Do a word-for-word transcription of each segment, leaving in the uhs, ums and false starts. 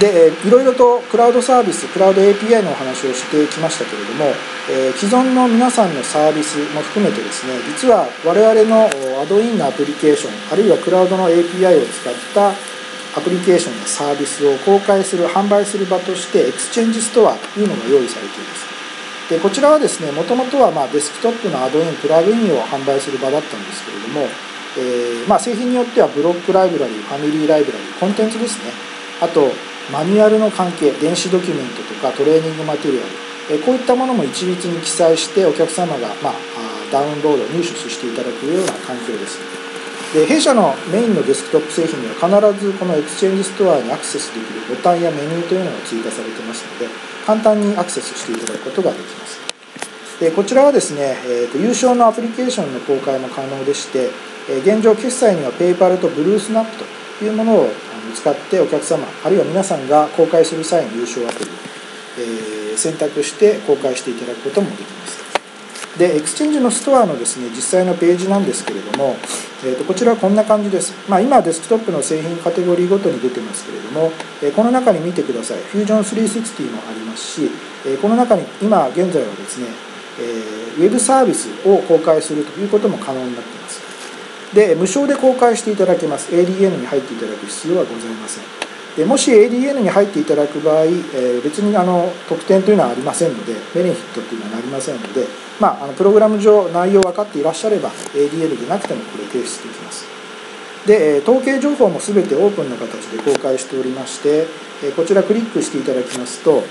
でいろいろとクラウドサービス、クラウド エーピーアイ のお話をしてきましたけれども、えー、既存の皆さんのサービスも含めてですね、実は我々のアドインのアプリケーション、あるいはクラウドの エーピーアイ を使ったアプリケーションやサービスを公開する、販売する場としてエクスチェンジストアというのが用意されています。でこちらはですね、もともとはまあデスクトップのアドイン、プラグインを販売する場だったんですけれども、えーまあ、製品によってはブロックライブラリー、ファミリーライブラリー、コンテンツですね、あとマニュアルの関係、電子ドキュメントとかトレーニングマテリアル、えー、こういったものも一律に記載してお客様が、まあ、ダウンロード、入手していただくような環境です。で弊社のメインのデスクトップ製品には必ずこのエクスチェンジストアにアクセスできるボタンやメニューというのが追加されていますので、簡単にアクセスしていただくことができます。でこちらはですね、えーと、優勝のアプリケーションの公開も可能でして、えー、現状決済にはペイパルとブルースナップというものを使ってお客様、あるいは皆さんが公開する際に優勝アプリを、えー、選択して公開していただくこともできます。でエクスチェンジのストアのですね、実際のページなんですけれども、えー、とこちらはこんな感じです。まあ、今デスクトップの製品カテゴリーごとに出てますけれども、えー、この中に見てください。フュージョンスリーシックスティーもありますし、えー、この中に今現在はですね、えー、ウェブサービスを公開するということも可能になっています。で無償で公開していただけます。 エーディーエヌ に入っていただく必要はございません。でもし エーディーエヌ に入っていただく場合、えー、別にあの特典というのはありませんので、ベネフィットというのはなりませんので、まあ、あのプログラム上内容分かっていらっしゃれば エーディーエヌ でなくてもこれ提出できます。で統計情報も全てオープンな形で公開しておりまして、こちらクリックしていただきますと、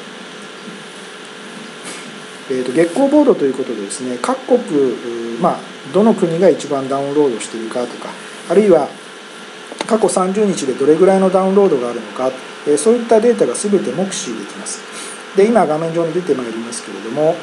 えー、と月光ボードということでですね、各国、まあ、どの国が一番ダウンロードしているかとか、あるいは過去さんじゅうにちでどれぐらいのダウンロードがあるのか、えー、そういったデータが全て目視できます。で今画面上に出てまいりますけれども、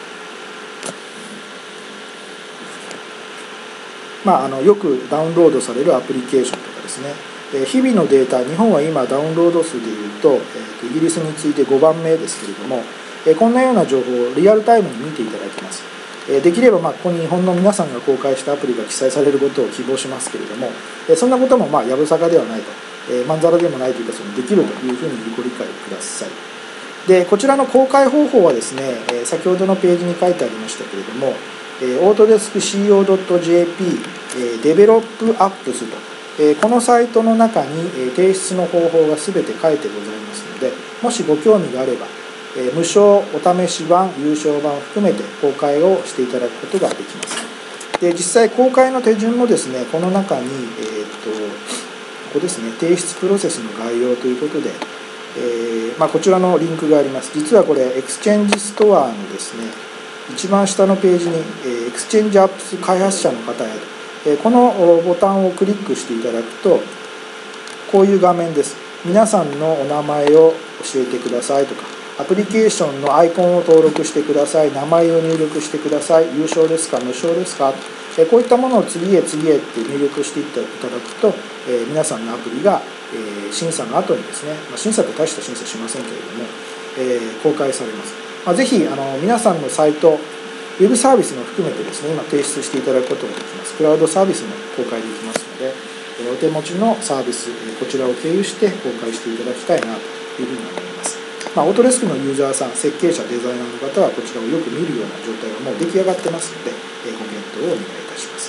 まあ、あのよくダウンロードされるアプリケーションとかですね、えー、日々のデータ、日本は今ダウンロード数でいうと、えー、とイギリスに次いでごばんめですけれども、えー、こんなような情報をリアルタイムに見ていただきます。できればまあここに日本の皆さんが公開したアプリが記載されることを希望しますけれども、そんなこともまあやぶさかではないと、まんざらでもないというか、そのできるというふうにご理解ください。でこちらの公開方法はですね、先ほどのページに書いてありましたけれども、オートデスク シーオードットジェーピー デベロップアップスと、このサイトの中に提出の方法が全て書いてございますので、もしご興味があれば無償お試し版、優勝版を含めて公開をしていただくことができます。で実際公開の手順もですね、この中に、えー、っとここですね、提出プロセスの概要ということで、えーまあ、こちらのリンクがあります。実はこれエクスチェンジストアのですね、一番下のページに、えー、エクスチェンジアップス開発者の方へと、えー、このボタンをクリックしていただくと、こういう画面です。皆さんのお名前を教えてくださいとか、アプリケーションのアイコンを登録してください、名前を入力してください、優勝ですか、無償ですか、こういったものを次へ次へって入力していただくと、えー、皆さんのアプリが、えー、審査の後にですね、まあ、審査って大した審査しませんけれども、えー、公開されます。まあ、ぜひあの皆さんのサイト、ウェブサービスも含めてですね、今提出していただくことができます。クラウドサービスも公開できますので、お手持ちのサービス、こちらを経由して公開していただきたいなというふうに思います。まあ、オートデスクのユーザーさん、設計者、デザイナーの方はこちらをよく見るような状態がもう出来上がってますので、ご検討をお願いいたします。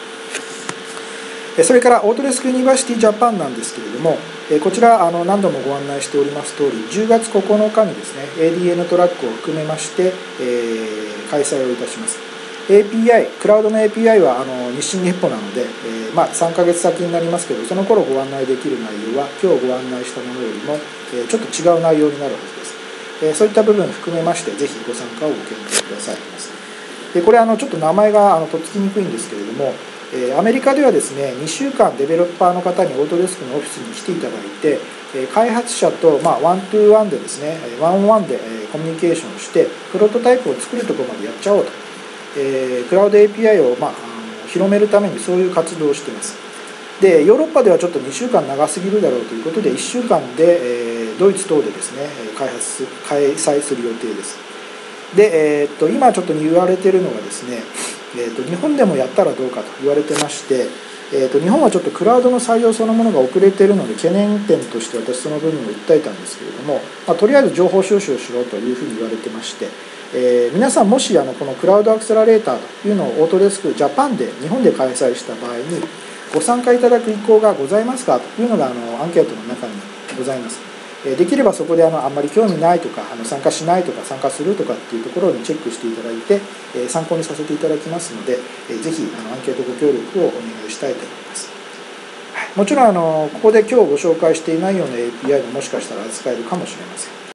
それからオートデスクユニバーシティジャパンなんですけれども、こちらあの何度もご案内しております通り、じゅうがつここのかにですね、エーディーエヌ トラックを含めまして、えー、開催をいたします。エーピーアイ、クラウドの エーピーアイ はあの日進月歩なので、えーまあ、さんかげつ先になりますけど、その頃ご案内できる内容は今日ご案内したものよりも、えー、ちょっと違う内容になるはずです。えー、そういった部分を含めまして、ぜひご参加をご検討ください。でこれあのちょっと名前があのとっつきにくいんですけれども、えー、アメリカではですね、にしゅうかんデベロッパーの方にオートデスクのオフィスに来ていただいて、えー、開発者と、まあ、ワントゥーワンでですね、ワンオンワンで、えー、コミュニケーションをして、プロトタイプを作るところまでやっちゃおうと。えー、クラウド エーピーアイ を、まあ、広めるためにそういう活動をしています。でヨーロッパではちょっとにしゅうかん長すぎるだろうということで、いっしゅうかんで、えー、ドイツ等でですね開発開催する予定です。で、えー、っと今ちょっと言われているのがですね、えー、っと日本でもやったらどうかと言われてまして、 えー、と日本はちょっとクラウドの採用そのものが遅れているので懸念点として私その部分を訴えたんですけれども、まあ、とりあえず情報収集をしろというふうに言われてまして、えー、皆さんもしあのこのクラウドアクセラレーターというのをオートデスクジャパンで日本で開催した場合にご参加いただく意向がございますかというのがあのアンケートの中にございます。できればそこであのあんまり興味ないとかあの参加しないとか参加するとかっていうところにチェックしていただいて参考にさせていただきますので、ぜひあのアンケートご協力をお願いしたいと思います。もちろんあのここで今日ご紹介していないような エーピーアイ ももしかしたら扱えるかもしれません。